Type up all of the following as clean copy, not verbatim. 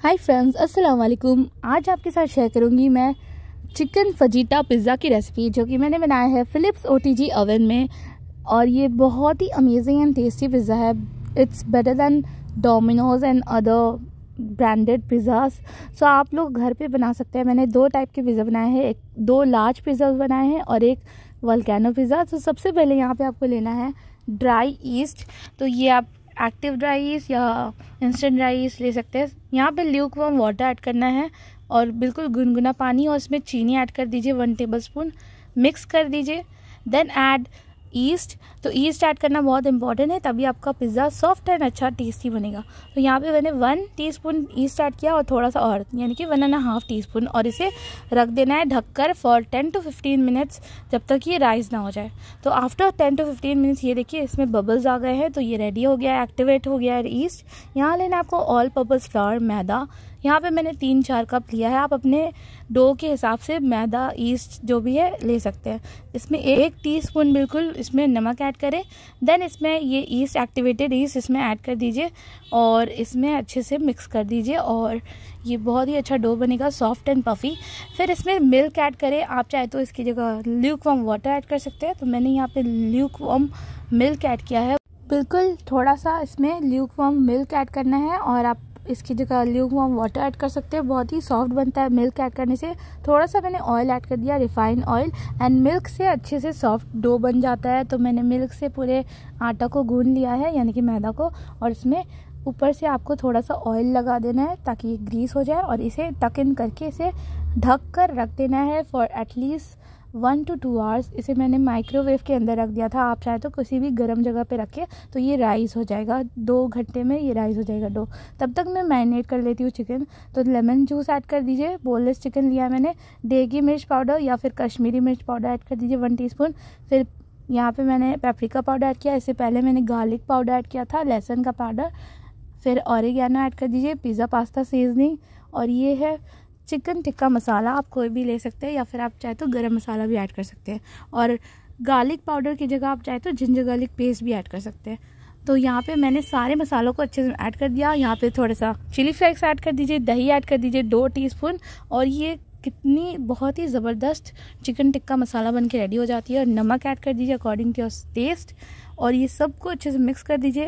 Hi friends, अस्सलाम वालेकुम। आज आपके साथ शेयर करूंगी मैं चिकन फजीटा पिज़्ज़ा की रेसिपी, जो कि मैंने बनाया है फिलिप्स OTG ओवन में। और ये बहुत ही अमेजिंग एंड टेस्टी पिज़्ज़ा है। It's better than Domino's and other branded pizzas. So आप लोग घर पे बना सकते हैं। मैंने 2 टाइप के पिज़्ज़ा बनाए हैं, दो लार्ज पिज़्ज़ा बनाए हैं और एक वोल्केनो पिज़्ज़ा। तो सबसे पहले यहाँ पे आपको लेना है ड्राई ईस्ट। तो ये आप एक्टिव ड्राई ईस्ट या इंस्टेंट ड्राई ईस्ट ले सकते हैं। यहाँ पे ल्यूक वार्म वाटर ऐड करना है और बिल्कुल गुनगुना पानी, और इसमें चीनी ऐड कर दीजिए 1 टेबलस्पून, मिक्स कर दीजिए। Then add yeast. तो ईस्ट ऐड करना बहुत इंपॉर्टेंट है, तभी आपका पिज़्ज़ा सॉफ्ट एंड अच्छा टेस्टी बनेगा। तो यहाँ पे मैंने 1 टीस्पून ईस्ट ऐड किया और थोड़ा सा और, यानी कि 1.5 टीस्पून, और इसे रख देना है ढककर फॉर 10 to 15 मिनट्स, जब तक ये राइज ना हो जाए। तो आफ्टर 10 to 15 मिनट्स ये देखिए इसमें बबल्स आ गए हैं, तो ये रेडी हो गया है, एक्टिवेट हो गया है ईस्ट। यहाँ लेना आपको ऑल पर्पज़ फ्लावर, मैदा। यहाँ पे मैंने 3-4 कप लिया है। आप अपने डो के हिसाब से मैदा, ईस्ट जो भी है ले सकते हैं। इसमें 1 टीस्पून बिल्कुल इसमें नमक ऐड करें। देन इसमें ये ईस्ट, एक्टिवेटेड ईस्ट इसमें ऐड कर दीजिए और इसमें अच्छे से मिक्स कर दीजिए, और ये बहुत ही अच्छा डो बनेगा, सॉफ्ट एंड पफ़ी। फिर इसमें मिल्क ऐड करें। आप चाहे तो इसकी जगह ल्यूक वार्म वाटर ऐड कर सकते हैं। तो मैंने यहाँ पे ल्यूक वार्म मिल्क ऐड किया है। बिल्कुल थोड़ा सा इसमें ल्यूक वार्म मिल्क ऐड करना है, और आप इसकी जगह ल्यूक वार्म वाटर ऐड कर सकते हैं। बहुत ही सॉफ्ट बनता है मिल्क ऐड करने से। थोड़ा सा मैंने ऑयल ऐड कर दिया, रिफाइंड ऑयल, एंड मिल्क से अच्छे से सॉफ्ट डो बन जाता है। तो मैंने मिल्क से पूरे आटा को गूंद लिया है, यानी कि मैदा को, और इसमें ऊपर से आपको थोड़ा सा ऑयल लगा देना है ताकि ये ग्रीस हो जाए, और इसे टक इन करके इसे ढक कर रख देना है फॉर एटलीस्ट 1 to 2 आवर्स। इसे मैंने माइक्रोवेव के अंदर रख दिया था। आप चाहे तो किसी भी गर्म जगह पे रखें, तो ये राइस हो जाएगा 2 घंटे में, ये राइस हो जाएगा डो। तब तक मैं मैरिनेट कर लेती हूँ चिकन। तो लेमन जूस ऐड कर दीजिए। बोनलेस चिकन लिया मैंने। देगी मिर्च पाउडर या फिर कश्मीरी मिर्च पाउडर ऐड कर दीजिए 1 टीस्पून। फिर यहाँ पे मैंने पेपरिका पाउडर ऐड किया। इससे पहले मैंने गार्लिक पाउडर ऐड किया था, लहसुन का पाउडर। फिर ऑरिगेनो ऐड कर दीजिए, पिज़्ज़ा पास्ता सीजनिंग, और ये है चिकन टिक्का मसाला। आप कोई भी ले सकते हैं, या फिर आप चाहे तो गरम मसाला भी ऐड कर सकते हैं। और गार्लिक पाउडर की जगह आप चाहे तो जिंजर गार्लिक पेस्ट भी ऐड कर सकते हैं। तो यहाँ पे मैंने सारे मसालों को अच्छे से ऐड कर दिया। यहाँ पे थोड़ा सा चिली फ्लेक्स ऐड कर दीजिए, दही ऐड कर दीजिए 2 टीस्पून, और ये कितनी बहुत ही ज़बरदस्त चिकन टिक्का मसाला बन के रेडी हो जाती है। और नमक ऐड कर दीजिए अकॉर्डिंग टू योर टेस्ट, और ये सबको अच्छे से मिक्स कर दीजिए।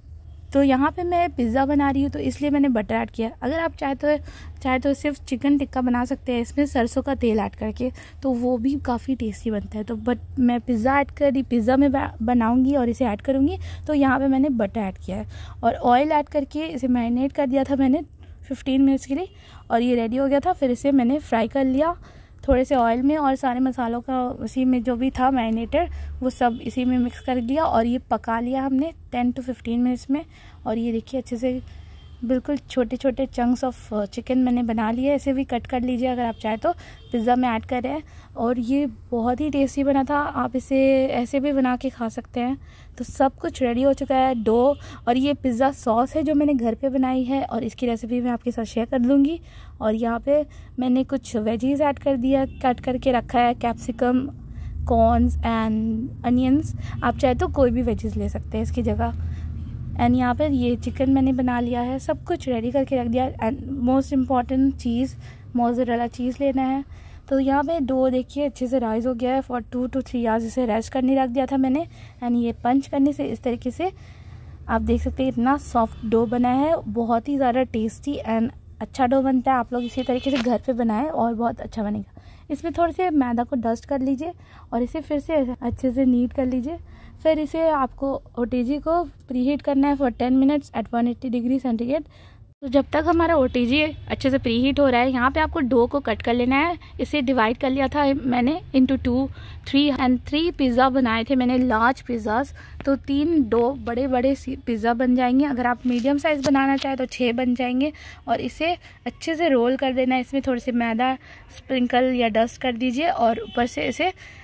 तो यहाँ पे मैं पिज़्ज़ा बना रही हूँ, तो इसलिए मैंने बटर ऐड किया। अगर आप चाहे तो सिर्फ चिकन टिक्का बना सकते हैं इसमें सरसों का तेल ऐड करके, तो वो भी काफ़ी टेस्टी बनता है। तो बट मैं पिज़्ज़ा ऐड कर दी, पिज़्ज़ा में बनाऊँगी और इसे ऐड करूँगी, तो यहाँ पे मैंने बटर ऐड किया है और ऑयल ऐड करके इसे मैरिनेट कर दिया था मैंने 15 मिनट्स के लिए, और ये रेडी हो गया था। फिर इसे मैंने फ्राई कर लिया थोड़े से ऑयल में, और सारे मसालों का उसी में जो भी था मैरिनेटेड वो सब इसी में मिक्स कर दिया, और ये पका लिया हमने 10 to 15 मिनट्स में। और ये देखिए अच्छे से बिल्कुल छोटे छोटे चंक्स ऑफ चिकन मैंने बना लिए। ऐसे भी कट कर लीजिए अगर आप चाहे तो पिज़्ज़ा में ऐड करें। और ये बहुत ही टेस्टी बना था। आप इसे ऐसे भी बना के खा सकते हैं। तो सब कुछ रेडी हो चुका है, डो, और ये पिज़्ज़ा सॉस है जो मैंने घर पे बनाई है, और इसकी रेसिपी मैं आपके साथ शेयर कर दूँगी। और यहाँ पे मैंने कुछ वेजीज ऐड कर दिया, कट करके रखा है, कैप्सिकम, कॉर्न्स एंड अनियंस। आप चाहे तो कोई भी वेजीज ले सकते हैं इसकी जगह। एंड यहाँ पे ये चिकन मैंने बना लिया है, सब कुछ रेडी करके रख दिया। एंड मोस्ट इम्पॉर्टेंट चीज़, मोज़रेला चीज़ लेना है। तो यहाँ पे डो देखिए अच्छे से राइज हो गया है। फॉर 2 to 3 आवर्स इसे रेस्ट करने रख दिया था मैंने। एंड ये पंच करने से इस तरीके से आप देख सकते हैं इतना सॉफ्ट डो बना है। बहुत ही ज़्यादा टेस्टी एंड अच्छा डो बनता है। आप लोग इसी तरीके से घर पे बनाएं और बहुत अच्छा बनेगा। इसमें थोड़े से मैदा को डस्ट कर लीजिए और इसे फिर से अच्छे से नीट कर लीजिए। फिर इसे आपको OTG को प्रीहीट करना है for 10 minutes at 180 degree centigrade. तो जब तक हमारा OTG अच्छे से प्रीहीट हो रहा है, यहाँ पे आपको डो को कट कर लेना है। इसे डिवाइड कर लिया था मैंने इंटू 2, 3 एंड 3 पिज़्ज़ा बनाए थे मैंने, लार्ज पिज़्ज़ाज। तो 3 डो बड़े बड़े पिज़्ज़ा बन जाएंगे। अगर आप मीडियम साइज़ बनाना चाहें तो 6 बन जाएंगे। और इसे अच्छे से रोल कर देना है। इसमें थोड़े से मैदा स्प्रिंकल या डस्ट कर दीजिए, और ऊपर से इसे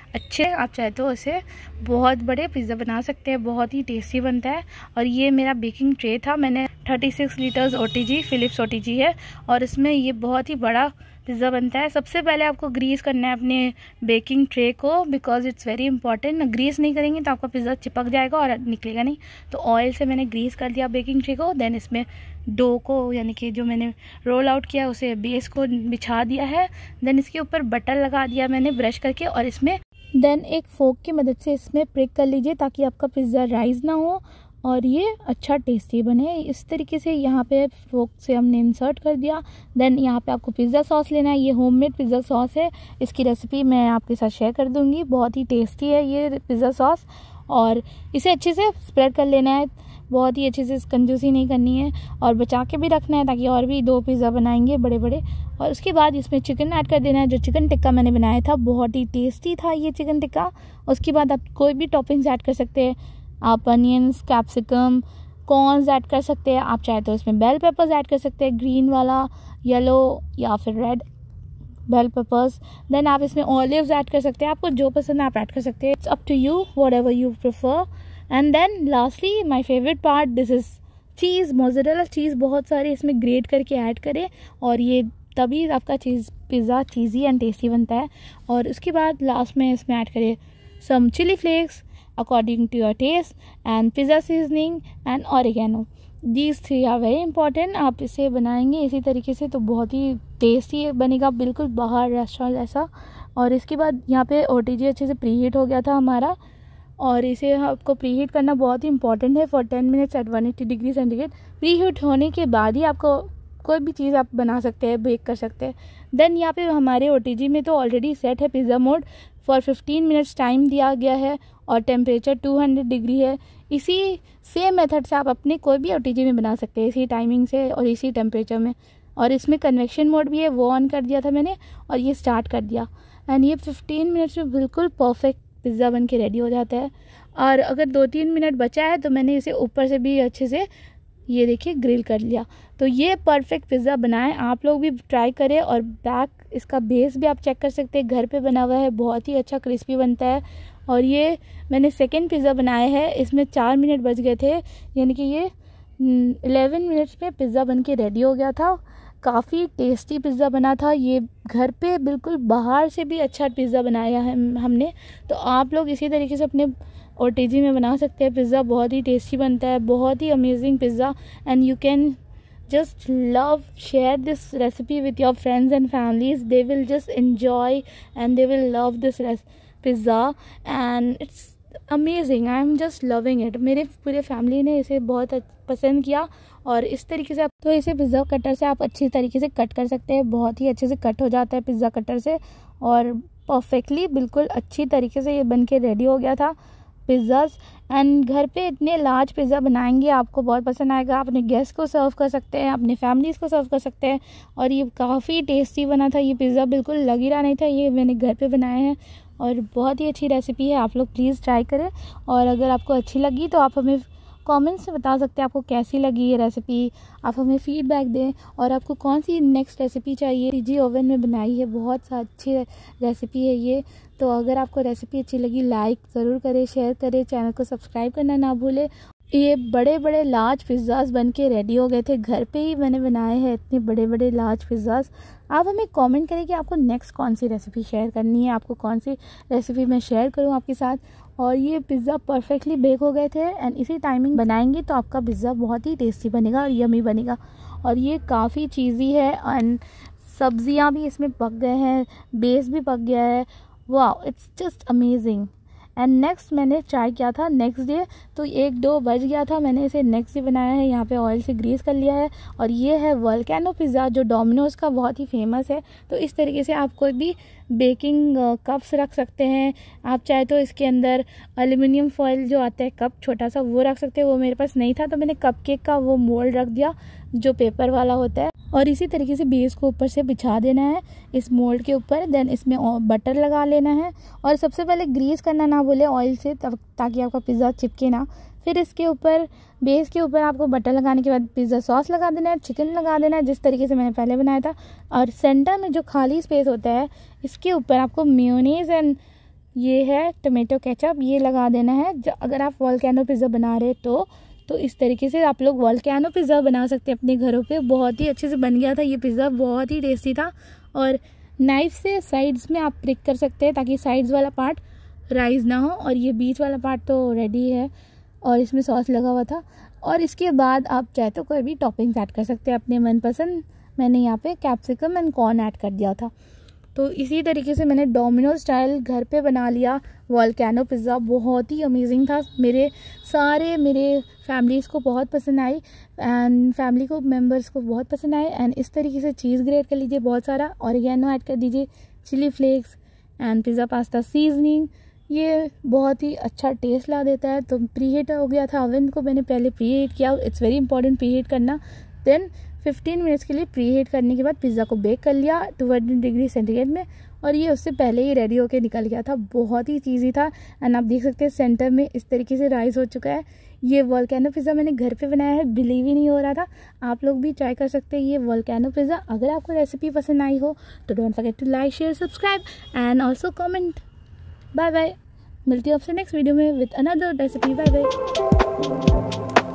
अच्छे, आप चाहे तो इसे बहुत बड़े पिज़्ज़ा बना सकते हैं, बहुत ही टेस्टी बनता है। और ये मेरा बेकिंग ट्रे था, मैंने 36 लीटर्स OTG फिलिप्स OTG है और इसमें ये बहुत ही बड़ा पिज़्ज़ा बनता है। सबसे पहले आपको ग्रीस करना है अपने बेकिंग ट्रे को, because it's very important. Grease नहीं करेंगे तो आपका पिज़्ज़ा चिपक जाएगा और निकलेगा नहीं। तो ऑयल से मैंने ग्रीस कर दिया बेकिंग ट्रे को। देन इसमें डो को, यानी कि जो मैंने रोल आउट किया उसे, बेस को बिछा दिया है। देन इसके ऊपर बटर लगा दिया मैंने ब्रश करके, और इसमें देन एक फोक की मदद से इसमें प्रिक कर लीजिए ताकि आपका पिज़्ज़ा राइज ना हो और ये अच्छा टेस्टी बने। इस तरीके से यहाँ पे फोक से हमने इंसर्ट कर दिया। देन यहाँ पे आपको पिज़्ज़ा सॉस लेना है। ये होममेड पिज़्ज़ा सॉस है, इसकी रेसिपी मैं आपके साथ शेयर कर दूँगी। बहुत ही टेस्टी है ये पिज़्ज़ा सॉस, और इसे अच्छे से स्प्रेड कर लेना है, बहुत ही अच्छे से कंजूसी नहीं करनी है और बचा के भी रखना है ताकि और भी 2 पिज़्ज़ा बनाएंगे बड़े बड़े। और उसके बाद इसमें चिकन ऐड कर देना है। जो चिकन टिक्का मैंने बनाया था बहुत ही टेस्टी था ये चिकन टिक्का। उसके बाद आप कोई भी टॉपिंग्स ऐड कर सकते हैं, आप अनियंस, कैप्सिकम, कॉर्न्स ऐड कर सकते हैं। आप चाहे तो इसमें बेल पेपर्स ऐड कर सकते हैं, ग्रीन वाला, येलो या फिर रेड बेल पेपर्स। देन आप इसमें ऑलिव्स ऐड कर सकते हैं, आपको जो पसंद है आप ऐड कर सकते हैं। It's up to you, whatever you prefer. And then lastly my favourite part, this is cheese, mozzarella cheese बहुत सारी इसमें ग्रेट करके ऐड करें और ये तभी आपका पिज़्ज़ा चीज़ी एंड टेस्टी बनता है। और उसके बाद लास्ट में इसमें ऐड करें some chilli flakes according to your taste, and pizza seasoning and oregano. These 3 are very important. आप इसे बनाएंगे इसी तरीके से तो बहुत ही टेस्टी बनेगा, बिल्कुल बाहर रेस्टोरेंट जैसा। और इसके बाद यहाँ पे OTG अच्छे से प्री हीट हो गया था हमारा, और इसे आपको प्री हीट करना बहुत ही इंपॉर्टेंट है for 10 minutes at 180 degree centigrade. Preheat होने के बाद ही आपको कोई भी चीज़ आप बना सकते हैं, बेक कर सकते हैं। देन यहाँ पे हमारे OTG में तो ऑलरेडी सेट है pizza mode, for 15 minutes time दिया गया है और टेम्परेचर 200 डिग्री है। इसी सेम मेथड से आप अपने कोई भी OTG में बना सकते हैं, इसी टाइमिंग से और इसी टेम्परेचर में। और इसमें कन्वेक्शन मोड भी है, वो ऑन कर दिया था मैंने और ये स्टार्ट कर दिया। एंड ये 15 मिनट्स में बिल्कुल परफेक्ट पिज़्ज़ा बन के रेडी हो जाता है। और अगर 2-3 मिनट बचा है तो मैंने इसे ऊपर से भी अच्छे से, ये देखिए, ग्रिल कर लिया। तो ये परफेक्ट पिज़्ज़ा बनाएं, आप लोग भी ट्राई करें। और बैक इसका बेस भी आप चेक कर सकते हैं, घर पे बना हुआ है, बहुत ही अच्छा क्रिस्पी बनता है। और ये मैंने सेकंड पिज़्ज़ा बनाया है, इसमें 4 मिनट बच गए थे, यानी कि ये 11 मिनट्स में पिज़्ज़ा बन के रेडी हो गया था। काफ़ी टेस्टी पिज़्ज़ा बना था ये, घर पे बिल्कुल बाहर से भी अच्छा पिज़्ज़ा बनाया है हमने। तो आप लोग इसी तरीके से अपने OTG में बना सकते हैं पिज़्ज़ा, बहुत ही टेस्टी बनता है, बहुत ही amazing pizza. And you can just love, share this recipe with your friends and families. They will just enjoy and they will love this pizza and it's amazing. I am just loving it. मेरे पूरे family ने इसे बहुत पसंद किया। और इस तरीके से आप तो इसे पिज़्ज़ा कटर से आप अच्छी तरीके से कट कर सकते हैं, बहुत ही अच्छे से कट हो जाता है पिज़्ज़ा कटर से, और परफेक्टली बिल्कुल अच्छी तरीके से ये बन के रेडी हो गया था पिज़्ज़ाज़। एंड घर पे इतने लार्ज पिज़्ज़ा बनाएंगे, आपको बहुत पसंद आएगा। आप अपने गेस्ट को सर्व कर सकते हैं, अपने फैमिलीज़ को सर्व कर सकते हैं। और ये काफ़ी टेस्टी बना था ये पिज़्ज़ा, बिल्कुल लग ही रहा नहीं था, ये मैंने घर पे बनाया है और बहुत ही अच्छी रेसिपी है। आप लोग प्लीज़ ट्राई करें। और अगर आपको अच्छी लगी तो आप हमें कमेंट्स से बता सकते हैं आपको कैसी लगी ये रेसिपी, आप हमें फीडबैक दें। और आपको कौन सी नेक्स्ट रेसिपी चाहिए, OTG ओवन में बनाई है, बहुत अच्छी रेसिपी है ये। तो अगर आपको रेसिपी अच्छी लगी लाइक ज़रूर करें, शेयर करें, चैनल को सब्सक्राइब करना ना भूलें। ये बड़े बड़े लार्ज पिज़्ज़ाज़ बन के रेडी हो गए थे, घर पे ही मैंने बनाए हैं इतने बड़े बड़े लार्ज पिज़्ज़ाज़। आप हमें कमेंट करें कि आपको नेक्स्ट कौन सी रेसिपी शेयर करनी है, आपको कौन सी रेसिपी मैं शेयर करूं आपके साथ। और ये पिज़्ज़ा परफेक्टली बेक हो गए थे एंड इसी टाइमिंग बनाएंगे तो आपका पिज़्ज़ा बहुत ही टेस्टी बनेगा और यमी बनेगा। और ये काफ़ी चीज़ी है एंड सब्जियां भी इसमें पक गए हैं, बेस भी पक गया है। वाह, it's just amazing. And next मैंने ट्राई किया था नेक्स्ट डे, तो 1-2 बज गया था, मैंने इसे नेक्स्ट डे बनाया है, यहाँ पे ऑयल से ग्रीस कर लिया है। और ये है वोल्केनो पिज़्ज़ा जो डोमिनोज़ का बहुत ही फेमस है। तो इस तरीके से आप कोई भी बेकिंग कप्स रख सकते हैं, आप चाहे तो इसके अंदर एल्युमिनियम फॉयल जो आता है कप छोटा सा वो रख सकते हैं। वो मेरे पास नहीं था तो मैंने कपकेक का वो मोल्ड रख दिया जो पेपर वाला होता है। और इसी तरीके से बेस को ऊपर से बिछा देना है इस मोल्ड के ऊपर, देन इसमें बटर लगा लेना है। और सबसे पहले ग्रीस करना ना भूले ऑयल से, ताकि आपका पिज़्ज़ा चिपके ना। फिर इसके ऊपर बेस के ऊपर आपको बटर लगाने के बाद पिज़्ज़ा सॉस लगा देना है, चिकन लगा देना है जिस तरीके से मैंने पहले बनाया था। और सेंटर में जो खाली स्पेस होता है इसके ऊपर आपको मेयोनीज़ एंड ये है टमाटो केचप, ये लगा देना है। अगर आप वोल्केनो पिज़्ज़ा बना रहे तो इस तरीके से आप लोग वोल्केनो पिज़्ज़ा बना सकते हैं अपने घरों पे। बहुत ही अच्छे से बन गया था ये पिज़्ज़ा, बहुत ही टेस्टी था। और नाइफ़ से साइड्स में आप प्रिक कर सकते हैं ताकि साइड्स वाला पार्ट राइज ना हो, और ये बीच वाला पार्ट तो रेडी है और इसमें सॉस लगा हुआ था। और इसके बाद आप चाहे तो कोई भी टॉपिंग्स ऐड कर सकते हैं अपने मनपसंद। मैंने यहाँ पे कैप्सिकम एंड कॉर्न ऐड कर दिया था। तो इसी तरीके से मैंने डोमिनोज स्टाइल घर पे बना लिया वोल्केनो पिज़्ज़ा। बहुत ही अमेजिंग था, मेरे फैमिलीज़ को बहुत पसंद आई एंड फैमिली को मेंबर्स को बहुत पसंद आए। एंड इस तरीके से चीज़ ग्रेट कर लीजिए बहुत सारा, ऑरिगेनो ऐड कर दीजिए, chilli flakes and pizza pasta seasoning. ये बहुत ही अच्छा टेस्ट ला देता है। तो प्रीहीट हो गया था ओवन को, मैंने पहले प्रीहीट किया, इट्स वेरी इंपॉर्टेंट प्रीहीट करना। देन 15 मिनट्स के लिए प्रीहीट करने के बाद पिज़्ज़ा को बेक कर लिया 200 डिग्री सेंटीग्रेड में, और ये उससे पहले ही रेडी होके निकल गया था। बहुत ही ईजी था। एंड आप देख सकते हैं सेंटर में इस तरीके से राइस हो चुका है। ये वोल्केनो पिज़्ज़ा मैंने घर पे बनाया है, बिलीव ही नहीं हो रहा था। आप लोग भी ट्राई कर सकते हैं ये वोल्केनो पिज़्ज़ा। अगर आपको रेसिपी पसंद आई हो तो don't forget to like, share, subscribe and also comment. Bye bye, मिलती हूँ आपसे नेक्स्ट वीडियो में with another recipe. Bye bye.